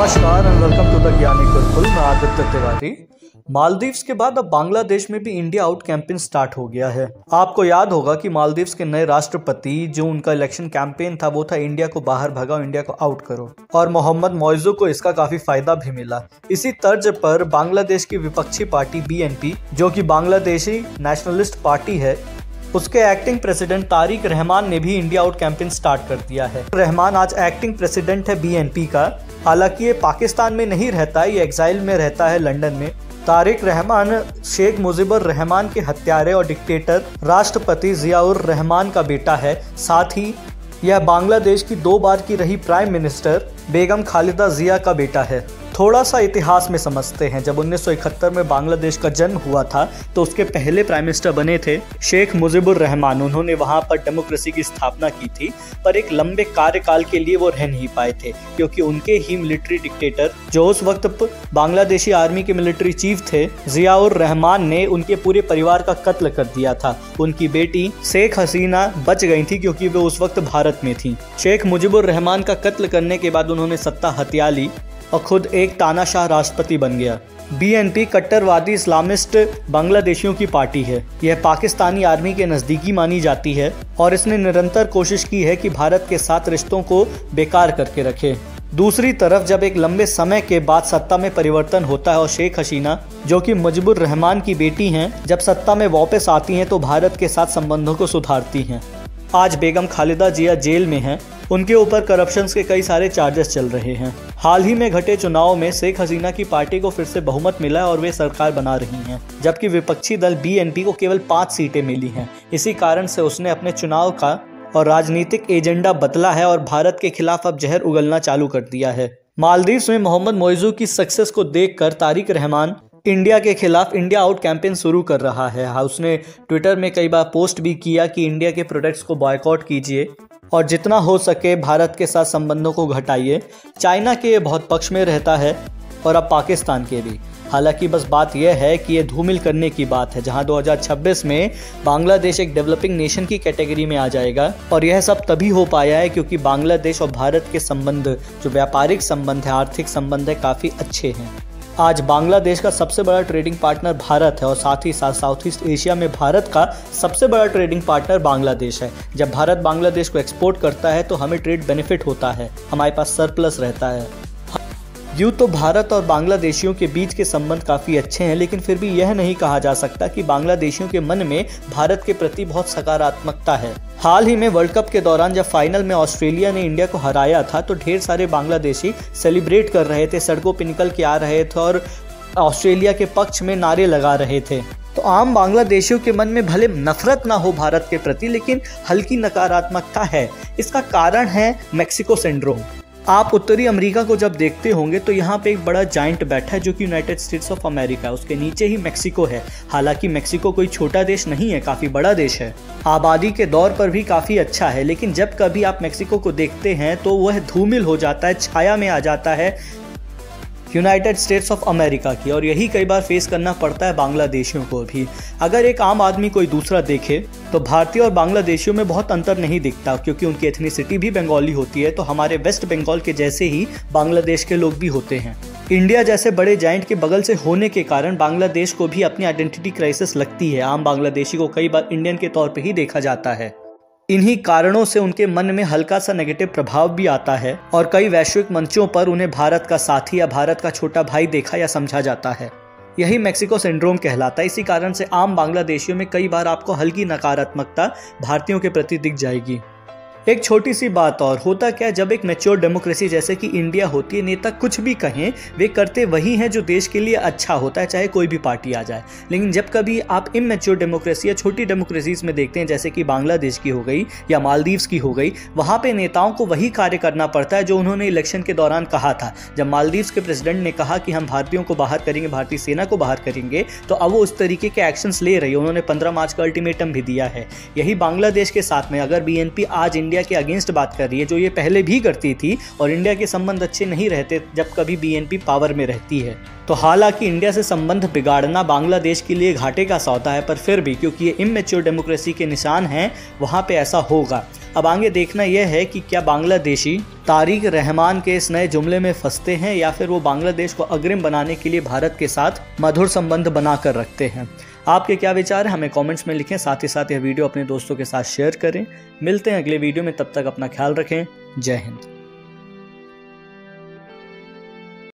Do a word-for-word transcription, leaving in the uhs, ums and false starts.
नमस्कार and welcome to the ज्ञानी गुरुकुल। मैं आदित्य तिवारी। मालदीव्स के बाद अब बांग्लादेश में भी इंडिया आउट कैंपेन स्टार्ट हो गया है। आपको याद होगा कि मालदीव्स के नए राष्ट्रपति जो उनका इलेक्शन कैंपेन था वो था इंडिया को बाहर भगाओ, इंडिया को आउट करो, और मोहम्मद मोइज़ू को इसका काफी फायदा भी मिला। इसी तर्ज पर बांग्लादेश की विपक्षी पार्टी बी एन पी जो कि बांग्लादेशी नेशनलिस्ट पार्टी है, उसके एक्टिंग प्रेसिडेंट तारिक रहमान ने भी इंडिया आउट कैंपेन स्टार्ट कर दिया है। रहमान आज एक्टिंग प्रेसिडेंट है बी एन पी का। हालांकि ये पाकिस्तान में नहीं रहता, ये एग्जाइल में रहता है लंदन में। तारिक रहमान शेख मुजीबुर रहमान के हत्यारे और डिक्टेटर राष्ट्रपति जियाउर रहमान का बेटा है। साथ ही यह बांग्लादेश की दो बार की रही प्राइम मिनिस्टर बेगम खालिदा जिया का बेटा है। थोड़ा सा इतिहास में समझते हैं। जब उन्नीस सौ इकहत्तर में बांग्लादेश का जन्म हुआ था तो उसके पहले प्राइम मिनिस्टर बने थे शेख मुजीबुर रहमान। उन्होंने वहां पर डेमोक्रेसी की स्थापना की थी, पर एक लंबे कार्यकाल के लिए वो रह नहीं पाए थे क्योंकि उनके ही मिलिट्री डिक्टेटर जो उस वक्त बांग्लादेशी आर्मी के मिलिट्री चीफ थे जियाउर रहमान ने उनके पूरे परिवार का कत्ल कर दिया था। उनकी बेटी शेख हसीना बच गई थी क्योंकि वो उस वक्त भारत में थी। शेख मुजीबुर रहमान का कत्ल करने के बाद उन्होंने सत्ता हथिया ली और खुद एक तानाशाह राष्ट्रपति बन गया। बी एन पी कट्टरवादी इस्लामिस्ट बांग्लादेशियों की पार्टी है। यह पाकिस्तानी आर्मी के नज़दीकी मानी जाती है और इसने निरंतर कोशिश की है कि भारत के साथ रिश्तों को बेकार करके रखे। दूसरी तरफ जब एक लंबे समय के बाद सत्ता में परिवर्तन होता है और शेख हसीना जो कि मुजीबुर रहमान की बेटी हैं, जब सत्ता में वापस आती हैं तो भारत के साथ संबंधों को सुधारती हैं। आज बेगम खालिदा जिया जेल में हैं। उनके ऊपर करप्शन के कई सारे चार्जेस चल रहे हैं। हाल ही में घटे चुनाव में शेख हसीना की पार्टी को फिर से बहुमत मिला है और वे सरकार बना रही हैं, जबकि विपक्षी दल बी एन पी को केवल पाँच सीटें मिली हैं। इसी कारण से उसने अपने चुनाव का और राजनीतिक एजेंडा बदला है और भारत के खिलाफ अब जहर उगलना चालू कर दिया है। मालदीव्स में मोहम्मद मोइज़ू की सक्सेस को देखकर तारिक रहमान इंडिया के खिलाफ इंडिया आउट कैंपेन शुरू कर रहा है। उसने ट्विटर में कई बार पोस्ट भी किया कि इंडिया के प्रोडक्ट्स को बॉयकॉट कीजिए और जितना हो सके भारत के साथ संबंधों को घटाइए। चाइना के बहुत पक्ष में रहता है और अब पाकिस्तान के भी। हालांकि बस बात यह है कि ये धूमिल करने की बात है, जहां दो हज़ार छब्बीस में बांग्लादेश एक डेवलपिंग नेशन की कैटेगरी में आ जाएगा। और यह सब तभी हो पाया है क्योंकि बांग्लादेश और भारत के संबंध जो व्यापारिक संबंध है, आर्थिक संबंध है, काफ़ी अच्छे हैं। आज बांग्लादेश का सबसे बड़ा ट्रेडिंग पार्टनर भारत है और साथ ही साथ साउथ ईस्ट एशिया में भारत का सबसे बड़ा ट्रेडिंग पार्टनर बांग्लादेश है। जब भारत बांग्लादेश को एक्सपोर्ट करता है तो हमें ट्रेड बेनिफिट होता है, हमारे पास सरप्लस रहता है। यूँ तो भारत और बांग्लादेशियों के बीच के संबंध काफ़ी अच्छे हैं, लेकिन फिर भी यह नहीं कहा जा सकता कि बांग्लादेशियों के मन में भारत के प्रति बहुत सकारात्मकता है। हाल ही में वर्ल्ड कप के दौरान जब फाइनल में ऑस्ट्रेलिया ने इंडिया को हराया था तो ढेर सारे बांग्लादेशी सेलिब्रेट कर रहे थे, सड़कों पर निकल के आ रहे थे और ऑस्ट्रेलिया के पक्ष में नारे लगा रहे थे। तो आम बांग्लादेशियों के मन में भले नफरत ना हो भारत के प्रति, लेकिन हल्की नकारात्मकता है। इसका कारण है मैक्सिको सिंड्रोम। आप उत्तरी अमेरिका को जब देखते होंगे तो यहाँ पे एक बड़ा जाइंट बैठा है जो कि यूनाइटेड स्टेट्स ऑफ अमेरिका है। उसके नीचे ही मैक्सिको है। हालांकि मैक्सिको कोई छोटा देश नहीं है, काफ़ी बड़ा देश है, आबादी के दौर पर भी काफ़ी अच्छा है। लेकिन जब कभी आप मैक्सिको को देखते हैं तो वह धूमिल हो जाता है, छाया में आ जाता है यूनाइटेड स्टेट्स ऑफ अमेरिका की। और यही कई बार फेस करना पड़ता है बांग्लादेशियों को भी। अगर एक आम आदमी कोई दूसरा देखे तो भारतीय और बांग्लादेशियों में बहुत अंतर नहीं दिखता क्योंकि उनकी एथनिसिटी भी बंगाली होती है। तो हमारे वेस्ट बंगाल के जैसे ही बांग्लादेश के लोग भी होते हैं। इंडिया जैसे बड़े जाइंट के बगल से होने के कारण बांग्लादेश को भी अपनी आइडेंटिटी क्राइसिस लगती है। आम बांग्लादेशी को कई बार इंडियन के तौर पर ही देखा जाता है। इन्हीं कारणों से उनके मन में हल्का सा नेगेटिव प्रभाव भी आता है और कई वैश्विक मंचों पर उन्हें भारत का साथी या भारत का छोटा भाई देखा या समझा जाता है। यही मैक्सिको सिंड्रोम कहलाता है। इसी कारण से आम बांग्लादेशियों में कई बार आपको हल्की नकारात्मकता भारतीयों के प्रति दिख जाएगी। एक छोटी सी बात और, होता क्या है जब एक मैच्योर डेमोक्रेसी जैसे कि इंडिया होती है, नेता कुछ भी कहें वे करते वही हैं जो देश के लिए अच्छा होता है, चाहे कोई भी पार्टी आ जाए। लेकिन जब कभी आप इमैच्योर डेमोक्रेसी या छोटी डेमोक्रेसीज में देखते हैं जैसे कि बांग्लादेश की हो गई या मालदीव्स की हो गई, वहाँ पे नेताओं को वही कार्य करना पड़ता है जो उन्होंने इलेक्शन के दौरान कहा था। जब मालदीव्स के प्रेसिडेंट ने कहा कि हम भारतीयों को बाहर करेंगे, भारतीय सेना को बाहर करेंगे, तो अब वो उस तरीके के एक्शंस ले रही है। उन्होंने पंद्रह मार्च का अल्टीमेटम भी दिया है। यही बांग्लादेश के साथ में अगर बी एन पी आज इंडिया के अगेंस्ट बात कर रही है, जो ये पहले भी करती थी, और इंडिया के संबंध अच्छे नहीं रहते जब कभी बी एन पी पावर में रहती है, तो तो हालांकि इंडिया से संबंध बिगाड़ना बांग्लादेश के लिए घाटे का सौदा है, पर फिर भी क्योंकि ये इमेच्योर डेमोक्रेसी के निशान हैं, वहाँ पे ऐसा होगा। अब आगे देखना यह है कि क्या बांग्लादेशी तारिक रहमान के इस नए जुमले में फंसते हैं या फिर वो बांग्लादेश को अग्रिम बनाने के लिए भारत के साथ मधुर संबंध बनाकर रखते हैं। आपके क्या विचार है हमें कमेंट्स में लिखें। साथ ही साथ यह वीडियो अपने दोस्तों के साथ शेयर करें। मिलते हैं अगले वीडियो में, तब तक अपना ख्याल रखें। जय हिंद।